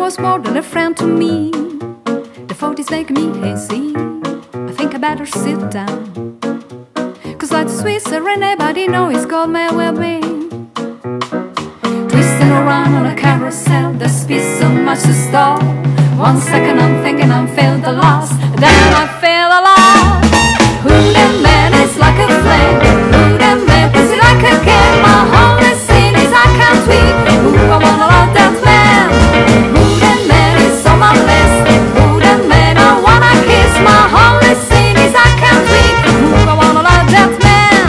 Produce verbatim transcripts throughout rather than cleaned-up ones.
was more than a friend to me. The thought is making me hazy. I think I better sit down, 'cause like the Swiss and everybody know it's called my well-being. Twisting around on a carousel, there's speed so much to stall. One second I'm thinking I'm filled the lost, then I feel a lot. Who that man is like a flame, who that man is like a game. My only sin is I can't tweet. Who I wanna love that man, who that man is on my list, who that man I wanna kiss. My only sin is I can't tweet. Who I wanna love that man.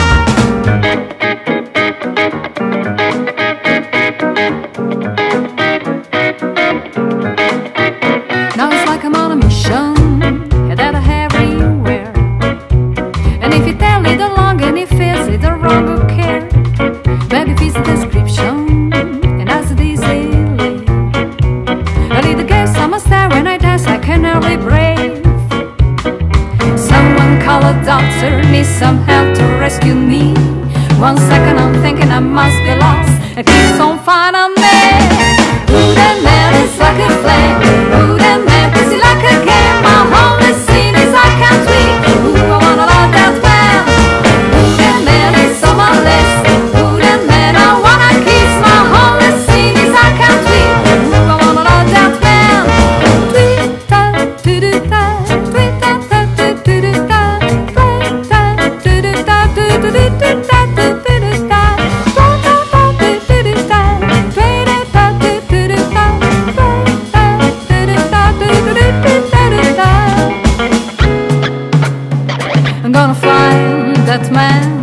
Now it's like I'm on a mission, yeah, that I have everywhere. And if you tell it along and it feels it wrong, who care? Maybe it's the description, and as it is easily. I lead the games, I'm a star when I dance, I can hardly breathe. Someone call a doctor, needs some help to rescue me. One second I'm thinking I must be lost, it keeps on finding me. Who that man is like a flame, who that man is like a game. My only sin is I can't tweet. Who I wanna love that man, who that man is on my list, who that man I wanna kiss. My only sin is I can't tweet. Who I wanna love that man. Tweet ta do do ta, tweet ta ta do do do ta, tweet ta do do ta do do do do ta do do do ta, tweet ta ta do do do ta, tweet ta do do do ta, tweet ta do do ta do do do ta do ta. I'm gonna find that man.